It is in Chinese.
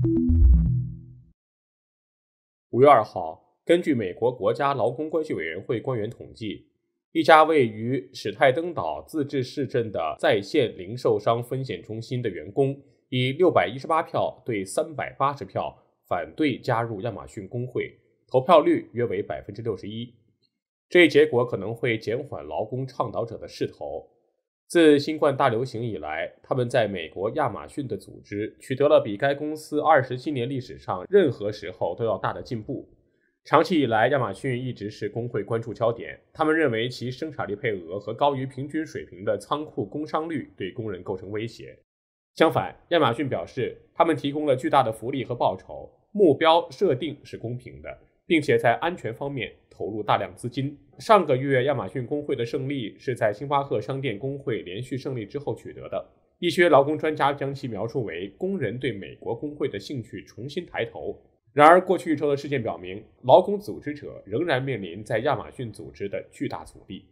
5月2号，根据美国国家劳工关系委员会官员统计，一家位于史泰登岛自治市镇的在线零售商分拣中心的员工以618票对380票反对加入亚马逊工会，投票率约为61%。这一结果可能会减缓劳工倡导者的势头。自新冠大流行以来，他们在美国亚马逊的组织取得了比该公司27年历史上任何时候都要大的进步。长期以来，亚马逊一直是工会关注焦点，他们认为其生产力配额和高于平均水平的仓库工伤率对工人构成威胁。相反，亚马逊表示，他们提供了巨大的福利和报酬，目标设定是公平的，并且在安全方面投入大量资金。上个月，亚马逊工会的胜利是在星巴克商店工会连续胜利之后取得的。一些劳工专家将其描述为工人对美国工会的兴趣重新抬头。然而，过去一周的事件表明，劳工组织者仍然面临在亚马逊组织的巨大阻力。